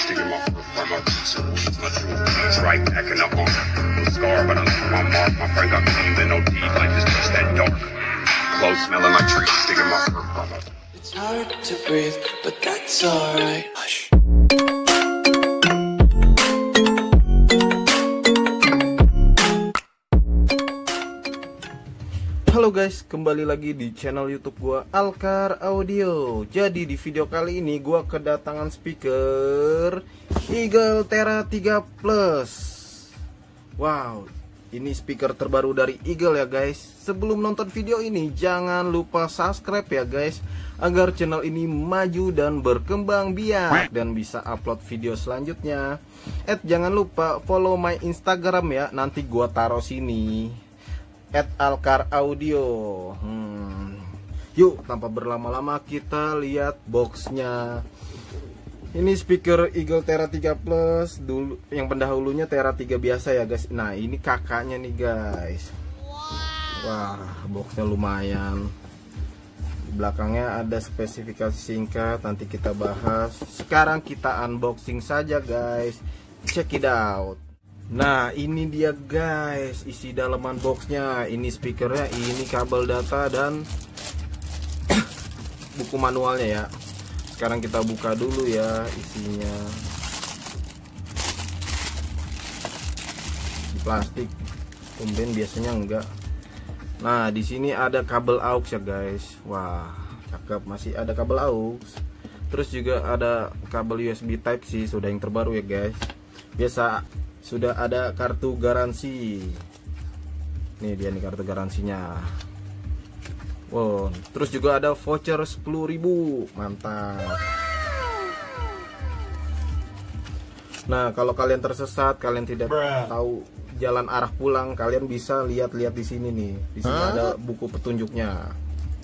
sticking my foot from my teeth, my true right back in the arm. No scar, but I left my mark. My friend got clean, then no deed. Life is just that dark. Clothes smelling like trees, sticking my foot from my. It's hard to breathe, but that's alright. Hush. Halo guys, kembali lagi di channel YouTube gua Alkar Audio. Jadi di video kali ini gua kedatangan speaker Eagle Terra 3 Plus. Wow, ini speaker terbaru dari Eagle ya guys. Sebelum nonton video ini jangan lupa subscribe ya guys, agar channel ini maju dan berkembang biak dan bisa upload video selanjutnya. Jangan lupa follow my Instagram ya, nanti gua taruh sini @Alkar Audio. Yuk, tanpa berlama-lama kita lihat boxnya. Ini speaker Eagle Terra 3 Plus. Dulu yang pendahulunya Terra 3 biasa ya guys. Nah, ini kakaknya nih guys. Wah, boxnya lumayan. Di belakangnya ada spesifikasi singkat, nanti kita bahas. Sekarang kita unboxing saja guys. Check it out. Nah, ini dia guys, isi dalaman boxnya. Ini speakernya, ini kabel data dan buku manualnya ya. Sekarang kita buka dulu ya isinya. Di plastik, tumben biasanya enggak. Nah, di sini ada kabel aux ya guys. Wah, cakep, masih ada kabel aux. Terus juga ada kabel USB Type C, sudah yang terbaru ya guys. Biasa sudah ada kartu garansi. Nih dia nih kartu garansinya. Wow, terus juga ada voucher 10.000. Mantap. Nah, kalau kalian tersesat, kalian tidak tahu jalan arah pulang, kalian bisa lihat-lihat di sini nih. Di sini ada buku petunjuknya.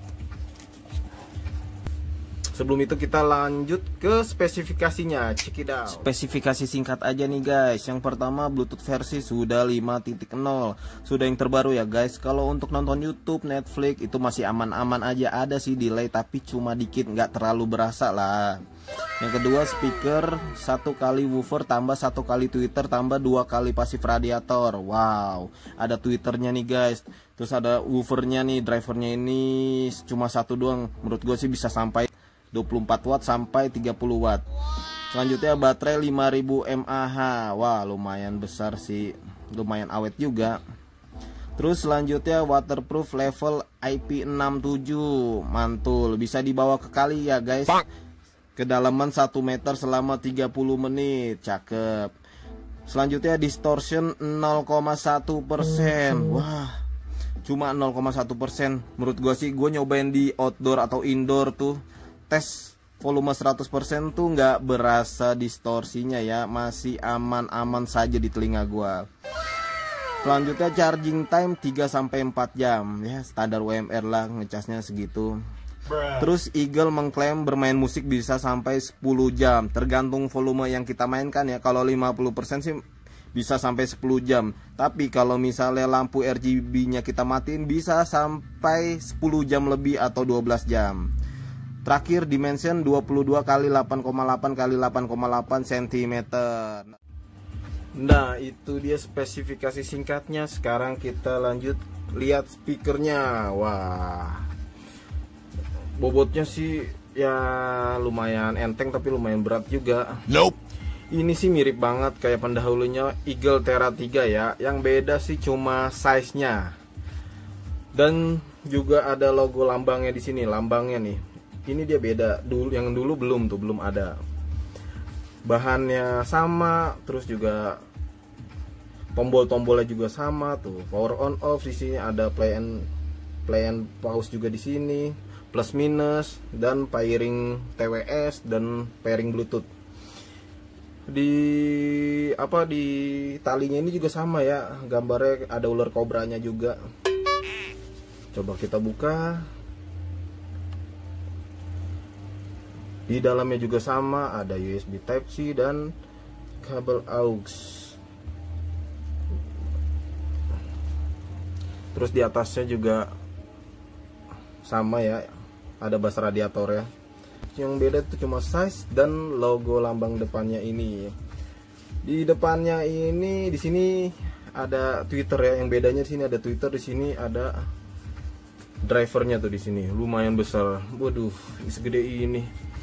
Sebelum itu kita lanjut ke spesifikasinya. Check it out. Spesifikasi singkat aja nih guys. Yang pertama, Bluetooth versi sudah 5.0. Sudah yang terbaru ya guys. Kalau untuk nonton YouTube, Netflix itu masih aman-aman aja. Ada sih delay tapi cuma dikit, nggak terlalu berasa lah. Yang kedua, speaker 1 kali woofer tambah 1 kali tweeter tambah 2 kali pasif radiator. Wow, ada tweeternya nih guys. Terus ada woofernya nih, drivernya ini cuma satu doang. Menurut gue sih bisa sampai 24 watt sampai 30 watt. Selanjutnya baterai 5000 mAh. Wah, lumayan besar sih, lumayan awet juga. Terus selanjutnya waterproof level IP67. Mantul, bisa dibawa ke kali ya guys. Kedalaman 1 meter selama 30 menit. Cakep. Selanjutnya distortion 0,1%. Wah, cuma 0,1%. Menurut gua sih, gua nyobain di outdoor atau indoor tuh, tes volume 100% tuh nggak berasa distorsinya ya, masih aman-aman saja di telinga gua. Selanjutnya charging time 3-4 jam ya, standar UMR lah, ngecasnya segitu. Terus Eagle mengklaim bermain musik bisa sampai 10 jam, tergantung volume yang kita mainkan ya. Kalau 50% sih bisa sampai 10 jam. Tapi kalau misalnya lampu RGB-nya kita matiin bisa sampai 10 jam lebih atau 12 jam. Terakhir dimension 22 x 8,8 x 8,8 cm. Nah, itu dia spesifikasi singkatnya. Sekarang kita lanjut lihat speakernya. Wah, bobotnya sih ya lumayan enteng tapi lumayan berat juga. Nope. Ini sih mirip banget kayak pendahulunya Eagle Terra 3 ya. Yang beda sih cuma size-nya. Dan juga ada logo lambangnya di sini, lambangnya nih. Ini dia beda, dulu yang dulu belum ada. Bahannya sama, terus juga tombol-tombolnya juga sama tuh. Power on off di sini, ada play and pause juga di sini, plus minus dan pairing TWS dan pairing Bluetooth. Di talinya ini juga sama ya, gambarnya ada ular kobranya juga. Coba kita buka. Di dalamnya juga sama, ada USB Type C dan kabel aux. Terus di atasnya juga sama ya, ada bas radiator ya. yang beda itu cuma size dan logo lambang depannya ini. Di depannya ini di sini ada Twitter ya, yang bedanya di sini ada Twitter, di sini ada drivernya tuh di sini lumayan besar. Waduh, segede ini.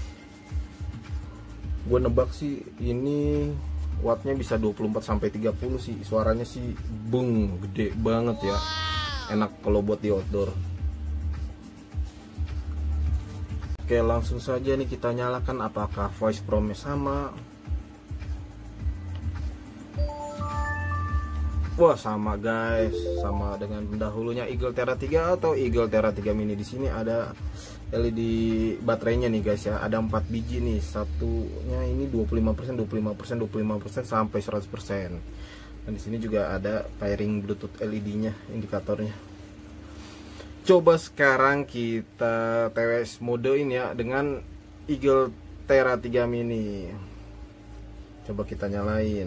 Gue nebak sih ini wattnya bisa 24 sampai 30 sih. Suaranya sih bung, gede banget ya. Enak kalau buat di outdoor. Oke, langsung saja nih kita nyalakan apakah voice prompt sama. Wah, sama guys, sama dengan pendahulunya Eagle Terra 3 atau Eagle Terra 3 mini. Di sini ada LED baterainya nih guys ya, ada 4 biji nih, satunya ini 25%, 25%, 25% sampai 100%. Dan di sini juga ada pairing Bluetooth LED-nya, indikatornya. Coba sekarang kita TWS modein ya dengan Eagle Terra 3 mini. Coba kita nyalain.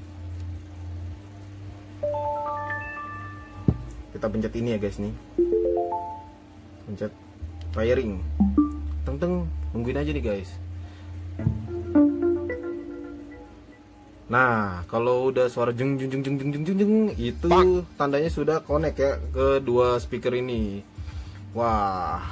Kita pencet ini ya guys nih. Pencet pairing. Teng teng, nungguin aja nih guys. Nah, kalau udah suara jeng jeng jeng jeng jeng jeng jeng itu tandanya sudah connect ya ke dua speaker ini. Wah,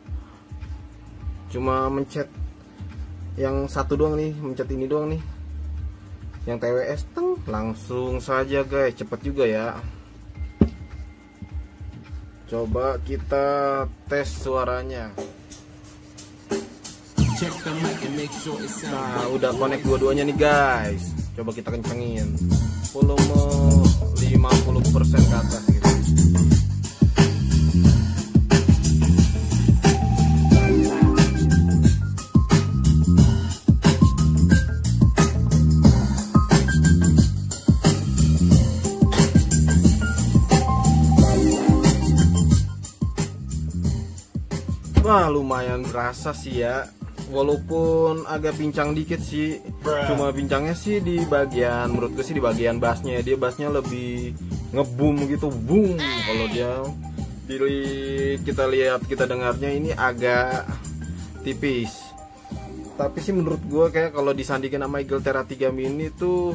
cuma mencet yang satu doang nih, mencet ini doang nih, yang TWS, teng, langsung saja guys, cepet juga ya. Coba kita tes suaranya. Nah, udah connect dua-duanya nih guys. Coba kita kencengin volume 50% ke atas gitu. Wah, lumayan berasa sih ya. Walaupun agak pincang dikit sih, cuma pincangnya sih di bagian, menurut gue sih di bagian bassnya. Dia bassnya lebih ngebum gitu, boom. Kalau dia kita dengarnya ini agak tipis. Tapi sih menurut gue kayak kalau disandingkan sama Eagle Terra 3 mini tuh,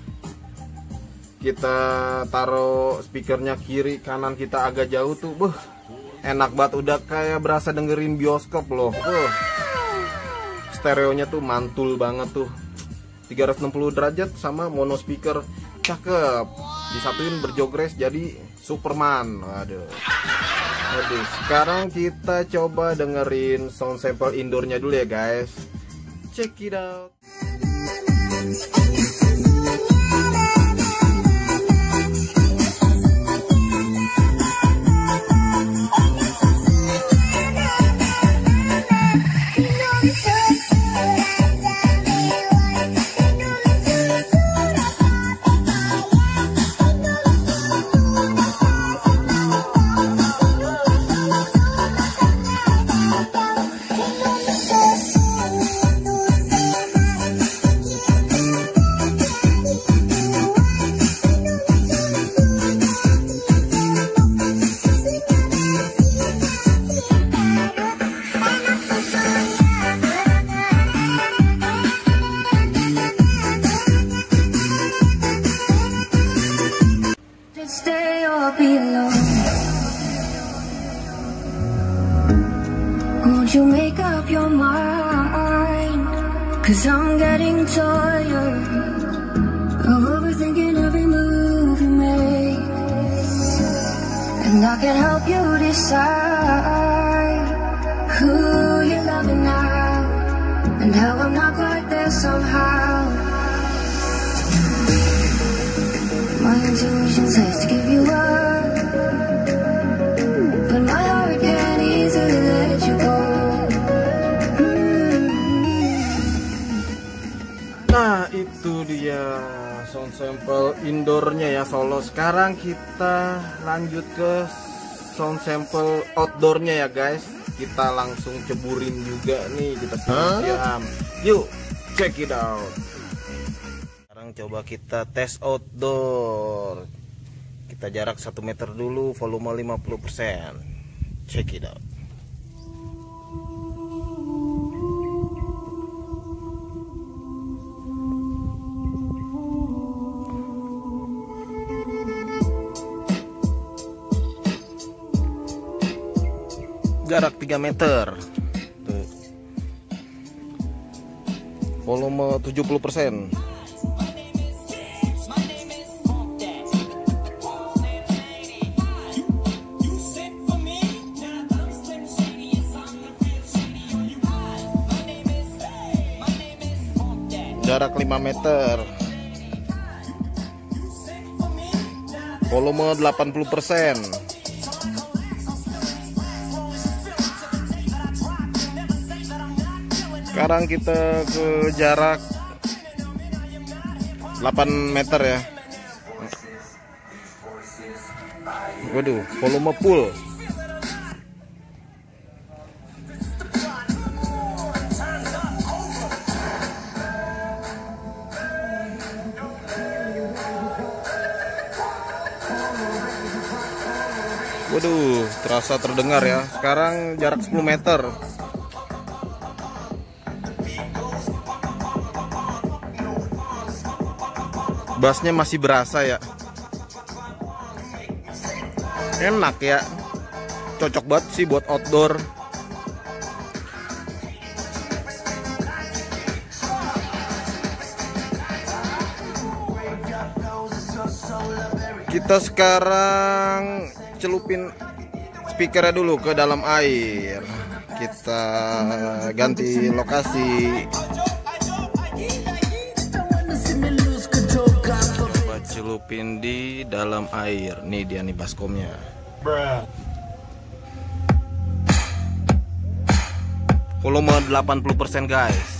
kita taruh speakernya kiri kanan kita agak jauh tuh, enak banget, udah kayak berasa dengerin bioskop loh. Stereonya tuh mantul banget tuh, 360 derajat sama mono speaker, cakep. Disatuin berjogres jadi Superman. Aduh. Sekarang kita coba dengerin sound sample indoornya dulu ya guys. Check it out. Stay or be alone. Won't you make up your mind? 'Cause I'm getting tired of overthinking every move you make, and I can help you decide who you're loving now, and how I'm not quite there somehow. My intuition says to give you up, but my heart can't easily let you go. Nah, itu dia sound sample indoornya ya, solo. Sekarang kita lanjut ke sound sample outdoornya ya guys. Kita langsung ceburin juga nih, kita siram. Yuk, check it out. Coba kita tes outdoor. Kita jarak 1 meter dulu, volume 50%. Check it out. jarak 3 meter. Tuh. Volume 70%. Jarak 5 meter. Volume 80%. Sekarang kita ke jarak 8 meter ya. Waduh, volume full. Waduh, terasa terdengar ya. Sekarang jarak 10 meter. Bassnya masih berasa ya. Enak ya. Cocok banget sih buat outdoor. Kita sekarang celupin speakernya dulu ke dalam air. Kita ganti lokasi. Coba celupin di dalam air. Nih dia nih baskomnya. Volume 80% guys.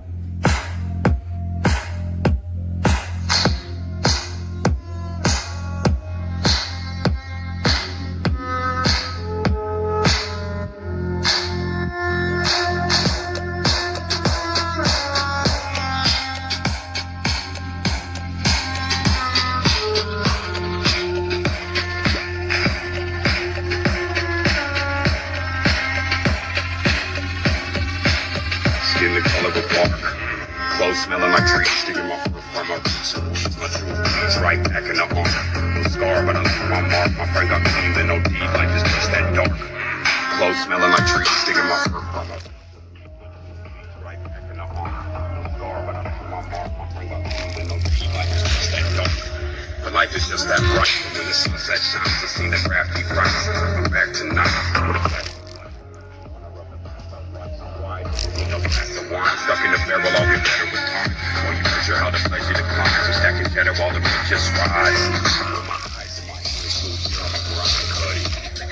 Skin the color of bark, clothes smelling like trees, sticking my fur from my roots. My true beats right back in the arm. No scar, but I left my mark. My friend got clean, then no deed. Life is just that dark. Clothes smelling like trees, sticking my fur from my roots. Right back in the arm. No scar, but I left my mark. My friend got clean, then no deed. Life is just that dark. But life is just that bright. When the sunset shines, I seen the crafty rise. I'm back tonight. Stuck in the barrel, I'll get better with time. When you measure how the pleasure declines, I'm stacking cheddar while the beat just rise. My eyes and my ears smooth here on the grind, cutty.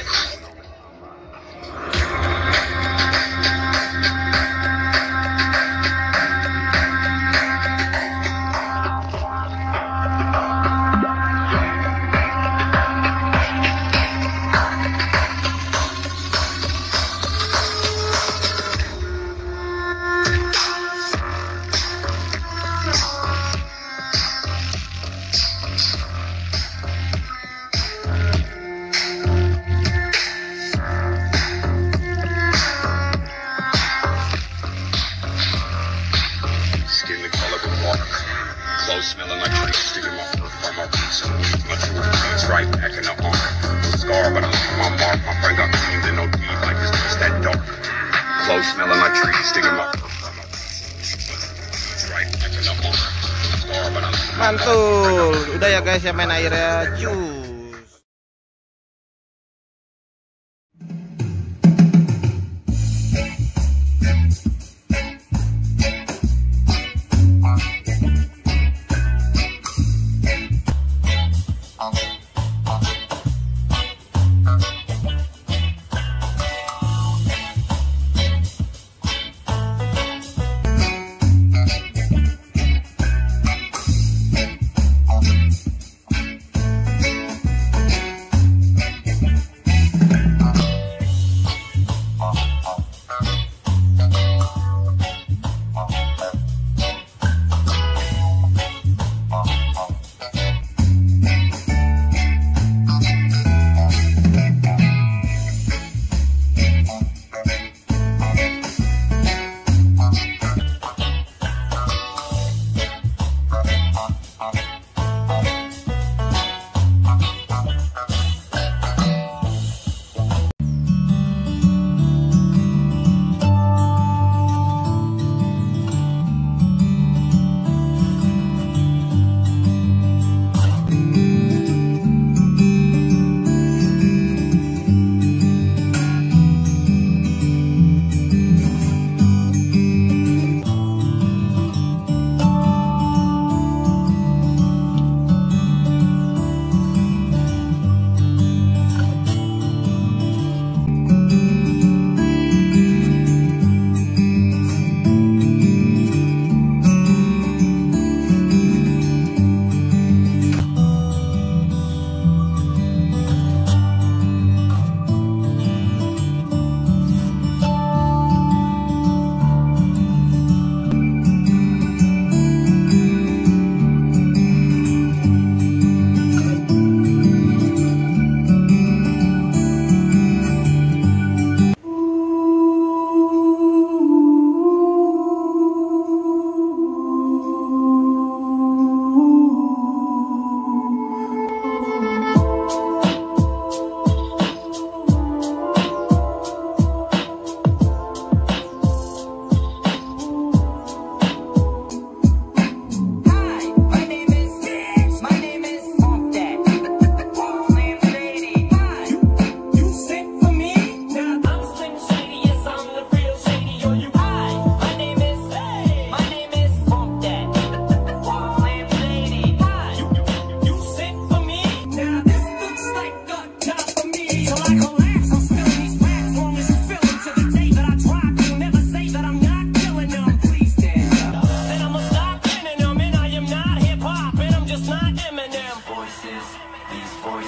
Clothes smelling like trees, sticking my fur from my roots. My true beats right back in the arm. No scar, but I left my mark. My friend got clean, then no deed. Life is just that dark. Clothes smelling like trees, sticking my fur from my roots. Right back in the arm. No scar, but I left my mark. Mantul. Udah ya guys ya main airnya. Cus.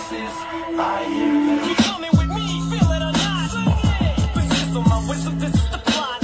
voices, I hear them. Keep coming with me, feel it or not. Persist on my whistle, this is the plot.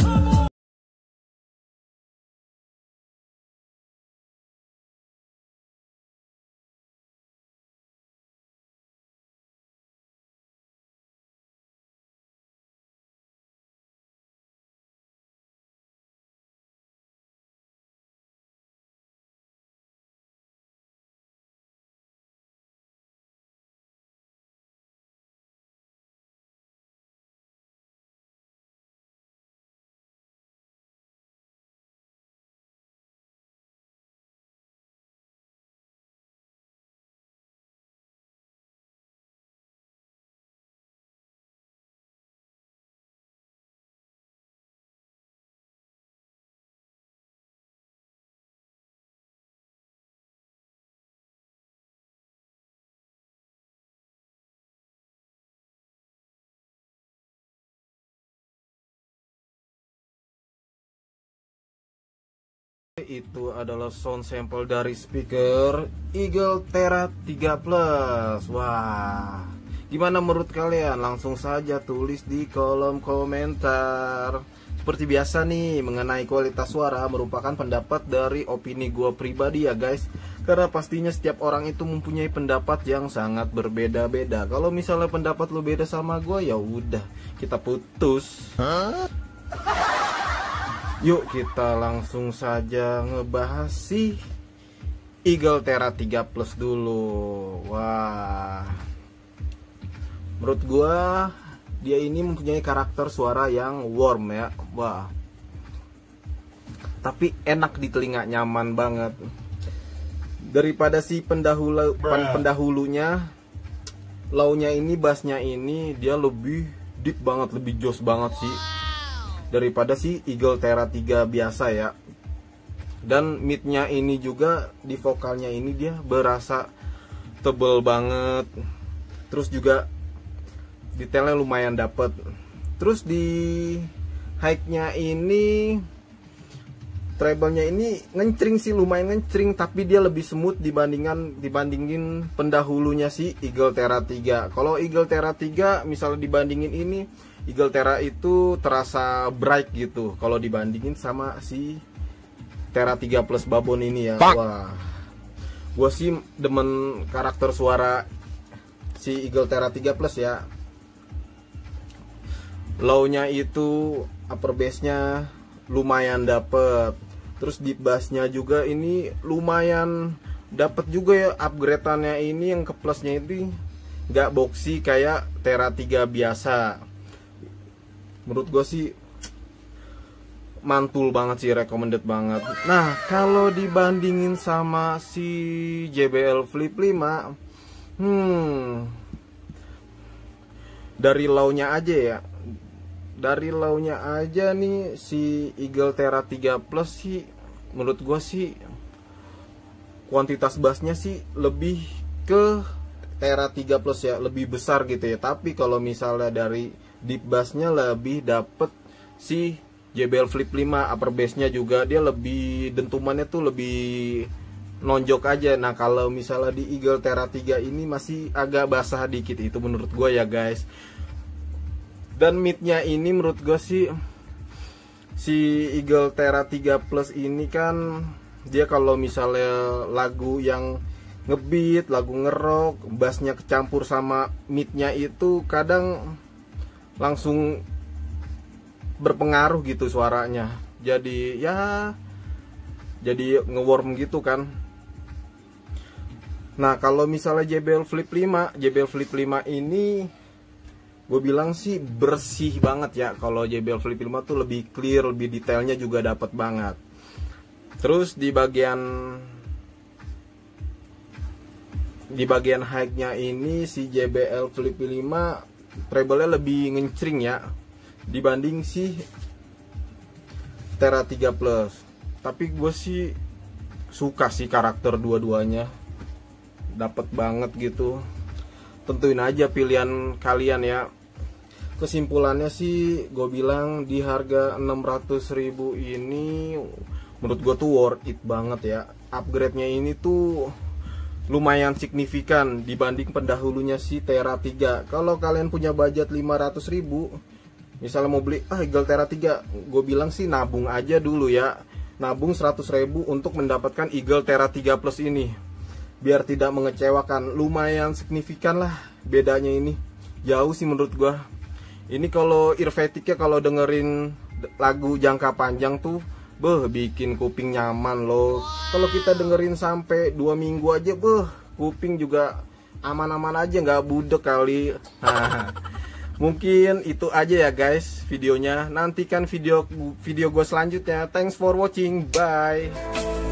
Itu adalah sound sample dari speaker Eagle Terra 3 Plus. Wah, gimana menurut kalian? Langsung saja tulis di kolom komentar. Seperti biasa nih, mengenai kualitas suara merupakan pendapat dari opini gue pribadi ya guys. Karena pastinya setiap orang itu mempunyai pendapat yang sangat berbeda-beda. Kalau misalnya pendapat lu beda sama gue, ya udah, kita putus. Yuk kita langsung saja ngebahas si Eagle Terra 3 Plus dulu. Wah, menurut gua dia ini mempunyai karakter suara yang warm ya. Wah, tapi enak di telinga, nyaman banget. Daripada si pendahulunya, low-nya ini, bassnya ini dia lebih deep banget, lebih joss banget sih daripada si Eagle Terra 3 biasa ya. Dan midnya ini juga, di vokalnya ini dia berasa tebel banget. Terus juga detailnya lumayan dapet. Terus di high-nya ini, treble-nya ini ngencring sih, lumayan ngencring, tapi dia lebih smooth dibandingin pendahulunya si Eagle Terra 3. Kalau Eagle Terra 3 misalnya dibandingin ini, Eagle Terra itu terasa bright gitu kalau dibandingin sama si Terra 3 Plus Babon ini ya. Wah, gue sih demen karakter suara si Eagle Terra 3 Plus ya. Low-nya itu, upper bass-nya lumayan dapet. Terus deep bass-nya juga ini lumayan dapet juga ya. Upgrade-annya ini yang ke plusnya itu nggak boxy kayak Terra 3 biasa. Menurut gue sih mantul banget sih, recommended banget. Nah, kalau dibandingin sama si JBL Flip 5, dari low-nya aja ya. Dari low-nya aja nih si Eagle Terra 3 Plus sih menurut gue sih kuantitas bassnya sih lebih ke Terra 3 Plus ya, lebih besar gitu ya. Tapi kalau misalnya dari deep bassnya lebih dapet si JBL Flip 5, upper bassnya juga dia lebih, dentumannya tuh lebih nonjok aja. Nah kalau misalnya di Eagle Terra 3 ini masih agak basah dikit, itu menurut gue ya guys. Dan midnya ini menurut gue sih si Eagle Terra 3 Plus ini kan dia kalau misalnya lagu yang ngebeat, lagu ngerock, bassnya kecampur sama midnya itu kadang langsung berpengaruh gitu suaranya. Jadi ya, jadi ngewarm gitu kan. Nah kalau misalnya JBL Flip 5, JBL Flip 5 ini gue bilang sih bersih banget ya. Kalau JBL Flip 5 tuh lebih clear, lebih detailnya juga dapet banget. Terus di bagian high-nya ini si JBL Flip 5 treble-nya lebih ngencring ya dibanding si Terra 3 Plus. Tapi gue sih suka sih karakter dua-duanya, dapet banget gitu. Tentuin aja pilihan kalian ya. Kesimpulannya sih gue bilang di harga 600.000 ini menurut gue tuh worth it banget ya. Upgrade-nya ini tuh lumayan signifikan dibanding pendahulunya si Tera 3. Kalau kalian punya budget 500.000, misalnya mau beli Eagle Tera 3, gue bilang sih nabung aja dulu ya. Nabung 100.000 untuk mendapatkan Eagle Tera 3 Plus ini, biar tidak mengecewakan. Lumayan signifikan lah bedanya ini, jauh sih menurut gue. Ini kalau earfatigue-nya kalau dengerin lagu jangka panjang tuh bikin kuping nyaman loh. Kalau kita dengerin sampai 2 minggu aja kuping juga aman-aman aja, nggak budek kali. Mungkin itu aja ya guys videonya. Nantikan video gue selanjutnya. Thanks for watching, bye.